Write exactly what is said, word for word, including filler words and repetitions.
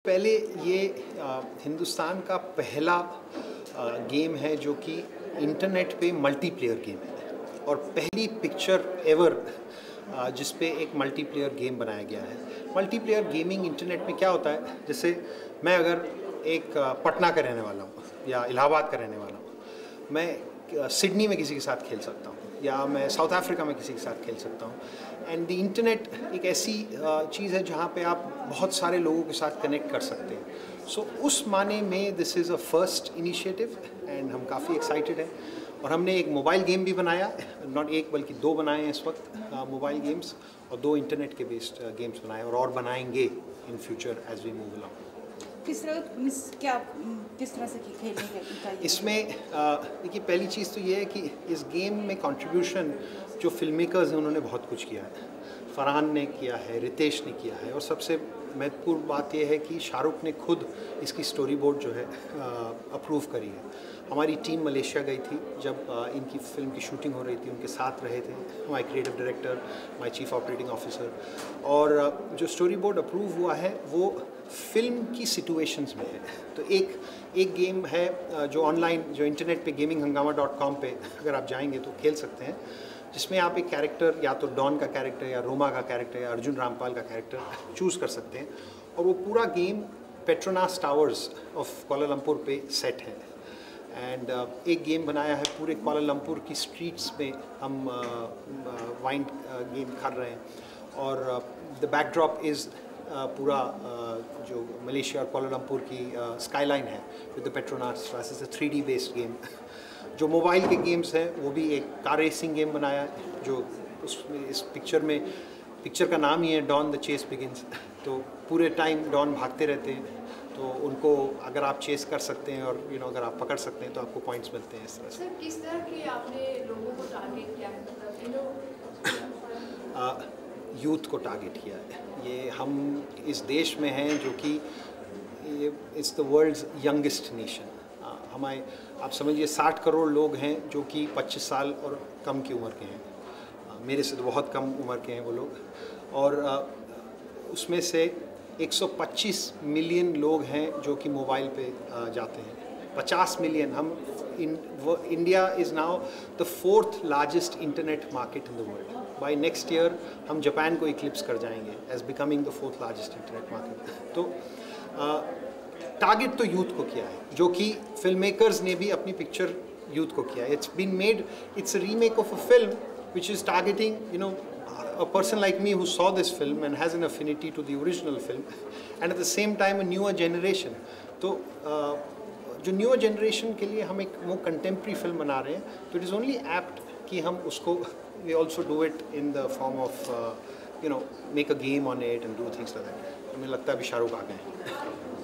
पहले ये आ, हिंदुस्तान का पहला आ, गेम है जो कि इंटरनेट पे मल्टीप्लेयर गेम है और पहली पिक्चर एवर जिस पे एक मल्टीप्लेयर गेम बनाया गया है। मल्टीप्लेयर गेमिंग इंटरनेट में क्या होता है, जैसे मैं अगर एक पटना का रहने वाला हूँ या इलाहाबाद का रहने वाला हूँ, मैं सिडनी में किसी के साथ खेल सकता हूँ या मैं साउथ अफ्रीका में किसी के साथ खेल सकता हूँ। एंड द इंटरनेट एक ऐसी चीज़ है जहाँ पे आप बहुत सारे लोगों के साथ कनेक्ट कर सकते हैं। सो so, उस माने में this is a first initiative and हम काफ़ी एक्साइटेड हैं। और हमने एक मोबाइल गेम भी बनाया, नॉट एक बल्कि दो बनाए हैं इस वक्त मोबाइल गेम्स, और दो इंटरनेट के बेस्ड गेम्स बनाए और और बनाएंगे in future as we move along. किस तरह क्या किस तरह से खेलने का इसमें देखिए, पहली चीज़ तो ये है कि इस गेम में कंट्रीब्यूशन जो फिल्म मेकर्स हैं उन्होंने बहुत कुछ किया है। फरहान ने किया है, रितेश ने किया है, और सबसे महत्वपूर्ण बात यह है कि शाहरुख ने खुद इसकी स्टोरी बोर्ड जो है अप्रूव करी है। हमारी टीम मलेशिया गई थी जब आ, इनकी फिल्म की शूटिंग हो रही थी, उनके साथ रहे थे my creative director, my chief operating officer, और आ, जो स्टोरी बोर्ड अप्रूव हुआ है वो फिल्म की सिचुएशंस में है। तो एक एक गेम है जो ऑनलाइन, जो इंटरनेट पे गेमिंग हंगामा डॉट कॉम पे अगर आप जाएंगे तो खेल सकते हैं, जिसमें आप एक कैरेक्टर, या तो डॉन का कैरेक्टर या रोमा का कैरेक्टर या अर्जुन रामपाल का कैरेक्टर चूज़ कर सकते हैं, और वो पूरा game Petronas towers of Kuala Lumpur पे सेट है। एंड uh, एक गेम बनाया है पूरे कुआलालंपुर की स्ट्रीट्स में, हम वाइन गेम कर रहे हैं, और द बैकड्रॉप इज़ पूरा uh, जो मलेशिया और कुआलालंपुर की स्काईलाइन uh, है with the Petronas. Is a three D based game. जो मोबाइल के गेम्स हैं वो भी एक कार रेसिंग गेम बनाया है, जो उसमें इस पिक्चर में, पिक्चर का नाम ही है डॉन द चेस बिगिंस। तो पूरे टाइम डॉन भागते रहते हैं, तो उनको अगर आप चेस कर सकते हैं और यू नो अगर आप पकड़ सकते हैं तो आपको पॉइंट्स मिलते हैं। इस तरह से सर, किस तरह के आपने लोगों को टारगेट किया है, मतलब यू नो यूथ को टारगेट किया है। ये हम इस देश में हैं जो कि ये it's the world's youngest nation. हमारे आप समझिए साठ करोड़ लोग हैं जो कि पच्चीस साल और कम की उम्र के हैं। आ, मेरे से तो बहुत कम उम्र के हैं वो लोग, और आ, उसमें से एक सौ पच्चीस मिलियन लोग हैं जो कि मोबाइल पे आ, जाते हैं। पचास मिलियन हम in India is now the fourth largest internet market in the world. By next year हम जापान को इक्लिप्स कर जाएंगे as becoming the fourth largest internet market. तो आ, टारगेट तो यूथ को किया है, जो कि फिल्म मेकर्स ने भी अपनी पिक्चर यूथ को किया है। It's been made, it's a remake of a film which is targeting you know a person like me who saw this film and has an affinity to the original film, and at the same time a newer generation. तो uh, जो newer generation के लिए हम एक more contemporary film बना रहे हैं, तो it is only apt कि हम उसको we also do it in the form of uh, you know make a game on it and do things like that. हमें लगता है अभी शाहरुख आ गए हैं।